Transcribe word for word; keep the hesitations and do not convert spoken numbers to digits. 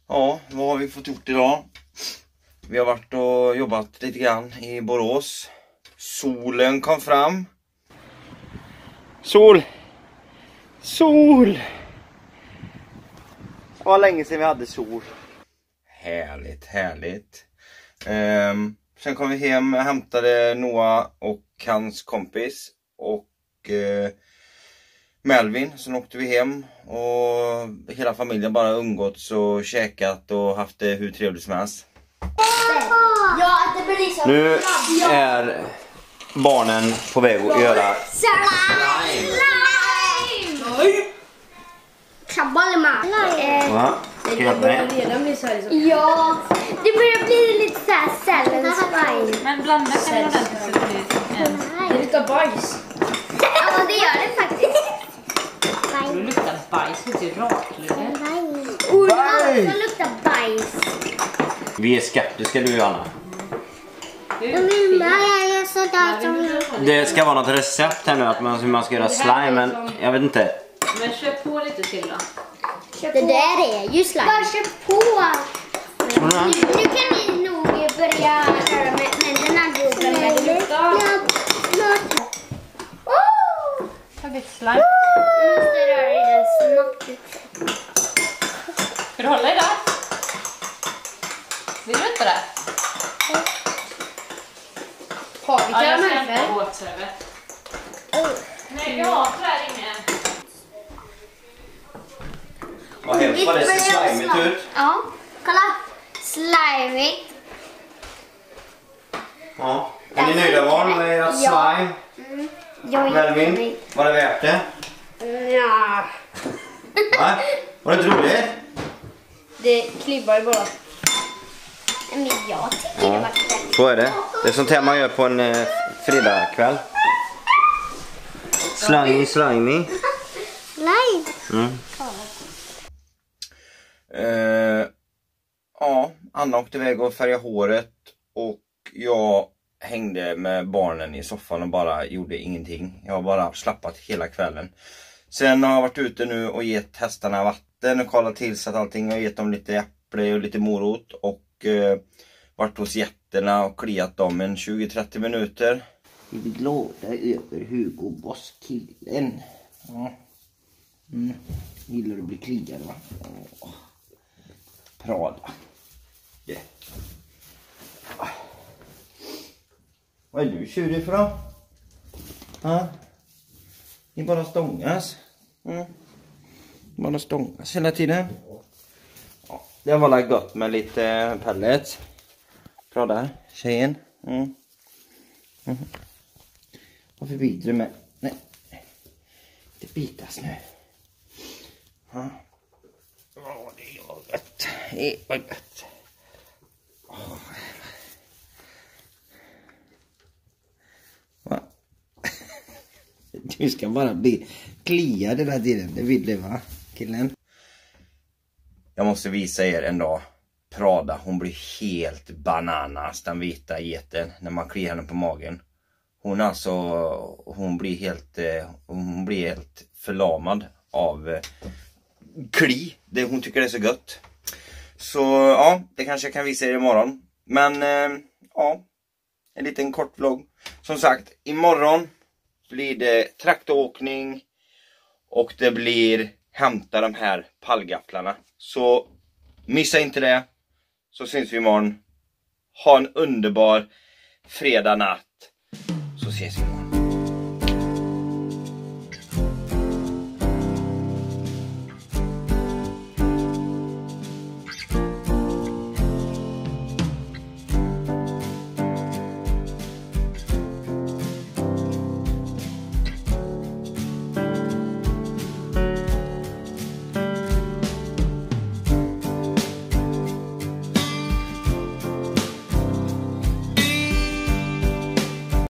Ja, vad har vi fått gjort idag? Vi har varit och jobbat lite grann i Borås. Solen kom fram. Sol! Sol! Det var länge sedan vi hade sol. Härligt, härligt. Um, sen kom vi hem och hämtade Noah och hans kompis. Och uh, Melvin. Sen åkte vi hem. Och hela familjen bara umgåtts och käkat och haft det hur trevligt som helst. Nu är barnen på väg att göra slime. Va? Ska jag hjälpa dig? Ja, det börjar bli lite så här cellens slime. Men blanda kan du ordentligt så det blir Det luktar bajs. Ja, det gör det faktiskt. Det luktar bajs, det är raklöv. Oj, det luktar bajs. Vi är skeptiska du Anna. Det ska vara något recept här nu att man, man ska göra slime, men jag vet inte. Men köp på lite till då. Det där är ju slime. Bara köp på. Nu, nu kan ni nog börja köra med händerna. Tagit slime. Nu måste jag röra i den snabbt. Ska du hålla i där? Vill du inte det? Har vi Ja, jag ska karamellfärg? hämta våtservet. Nej, jag har tyvärr ingen. Vad hemskt vad det ser slimigt ut. Ja, kolla. Slimigt. Ja. Är ni nöjda barn med ert slime? Mm. Jag är Melvin, var det värt det? Ja. Va? Var det inte roligt? Det klibbar ju bara. Men jag tycker det var väldigt. Så är det. Det är sånt här man gör på en eh, fredagkväll. Slimy, slimy. Slime. Mm. Uh, ja, Anna åkte iväg och färgade håret. Och jag hängde med barnen i soffan och bara gjorde ingenting. Jag har bara slappat hela kvällen. Sen har jag varit ute nu och gett hästarna vatten och kollat till så att allting. Jag har gett dem lite äpple och lite morot. Och uh, varit hos jätterna och kliat dem en tjugo till trettio minuter. Vi är glada över Hugo Boss killen. Ja. Mm. Gillar du att bli kliad va? Åh. Prada. Yeah. Ah. Vad är du tjurig för då? Ha? Ni bara stångas. Mm. Bara stångas hela tiden. Ja, det var väl gott med lite pellets. Prada, tjejen. Mm. Mm. Varför biter du med? Nej. Det bitas nu. Ja. Åh, det är gott. Det var gott. Åh. Va? Du ska bara bli kliad hela tiden. Det vill du va, killen? Jag måste visa er en dag. Prada, hon blir helt bananas, den vita geten, när man kliar henne på magen. Hon alltså, hon blir helt, hon blir helt förlamad av kli. Det, hon tycker det är så gött. Så ja, det kanske jag kan visa er imorgon. Men ja, en liten kort vlogg. Som sagt, imorgon blir det traktoråkning och det blir hämta de här pallgafflarna. Så missa inte det. Så syns vi imorgon. Ha en underbar fredag natt. Så ses vi imorgon.